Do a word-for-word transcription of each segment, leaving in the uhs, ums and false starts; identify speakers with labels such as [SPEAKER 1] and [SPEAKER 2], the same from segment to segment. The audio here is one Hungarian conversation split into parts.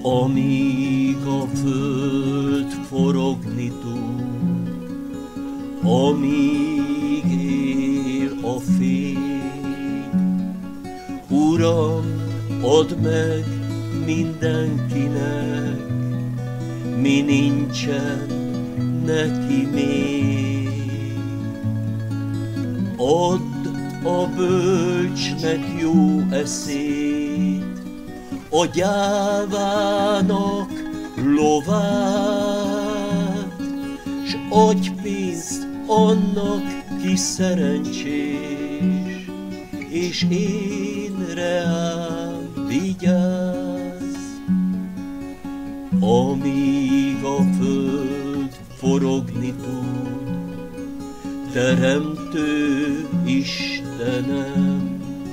[SPEAKER 1] Amíg a föld forogni tud, amíg él a fény, Uram, add meg mindenkinek, mi nincsen neki még. Add a bölcsnek jó eszét, a gyávának lovát, s adj pénzt annak, ki szerencsés, és én reám vigyázz. Amíg a föld forogni tud, Teremtő Istenem,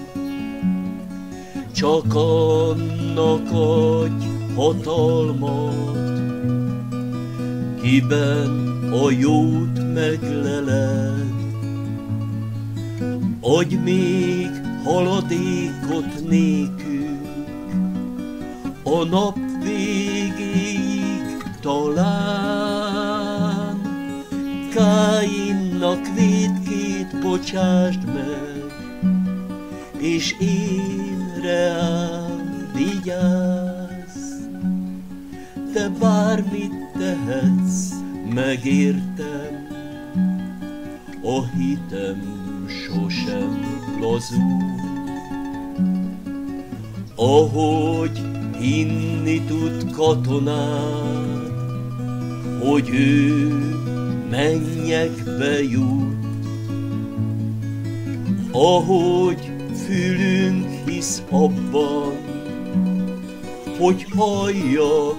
[SPEAKER 1] csak annak adj hatalmat, kiben a jót megleled. Adj még haladékot nékünk, a nap végéig talán. Káinnak vétkét bocsásd meg, és én reám vigyázz. Te bármit tehetsz, megértem, a hitem sosem lazul. Ahogy hinni tud katonád, hogy ő mennyekbe jut, ahogy fülünk hisz abban, hogy hallja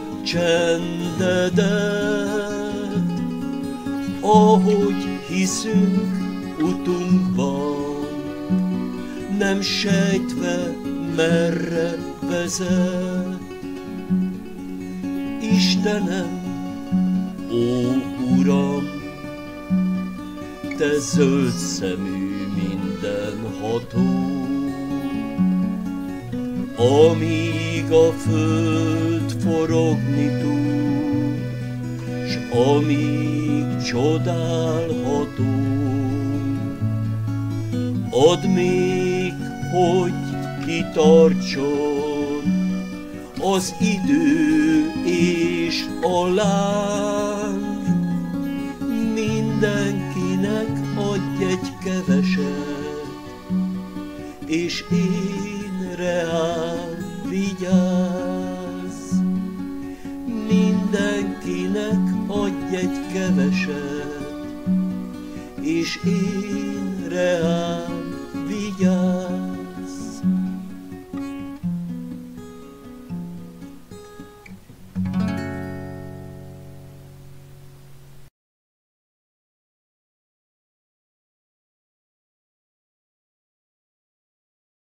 [SPEAKER 1] csendedet, ahogy hiszünk utunkban, nem sejtve merre vezet. Istenem, ó Uram, te zöld szemű mindenható, amíg a föld forogni tud, s amíg csodálható. Add még, hogy kitartson az idő és a láng, mindenkinek adj egy keveset, és én reám vigyázz. Mindenkinek adj egy keveset, és én reám